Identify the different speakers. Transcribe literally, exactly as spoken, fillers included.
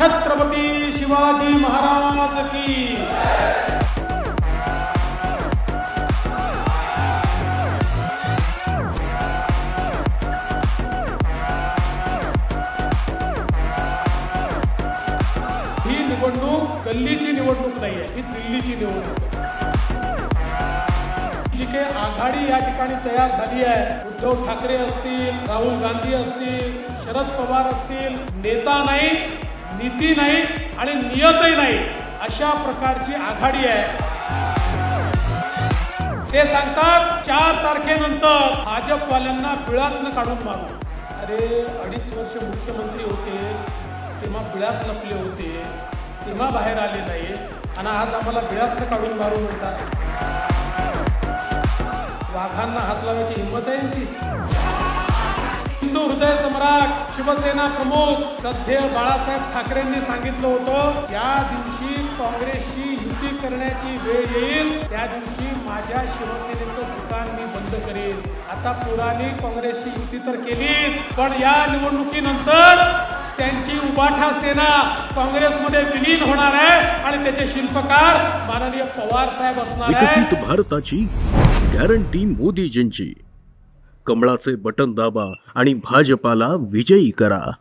Speaker 1: छत्रपती शिवाजी महाराज की। ही निवडणूक गल्लीची निवडणूक नाहीये, ही दिल्लीची निवडणूक आहे। जी के आघाडी या ठिकाणी तयार झाली आहे, उद्धव ठाकरे असतील, राहुल गांधी असतील, शरद पवार असतील, नेता नाही, नीती नाही आणि नियतही नाही, अशा प्रकारची आघाडी आहे। ते सांगतात चार तारखेनंतर भाजपवाल्यांना बिळातनं काढून मारू। अरे अडीच वर्ष मुख्यमंत्री होते तेव्हा बिळात लपले होते, तेव्हा बाहेर आले नाही आणि आज आम्हाला बिळातनं काढून मारू म्हणतात। वाघांना हात लावायची हिंमत आहे यांची। हिंदू हृदय सम्राट शिवसेना प्रमुख श्रद्धेय बाळासाहेब ठाकरेंनी सांगितलं होतं, ज्या दिवशी काँग्रेसशी युती करण्याची वेळ येईल त्या दिवशी माझ्या शिवसेनेचं दुकान मी बंद करेन। आता पुराणी काँग्रेसशी युती तर केलीच, पण या निवडणुकीनंतर त्यांची उबाठा सेना काँग्रेसमध्ये विलीन होणार आहे आणि त्याचे शिल्पकार माननीय पवार साहेब असणार आहे।
Speaker 2: विकसित भारताची गॅरंटी मोदीजींची। कमळाचे बटन दाबा आणि भाजपाला विजयी करा।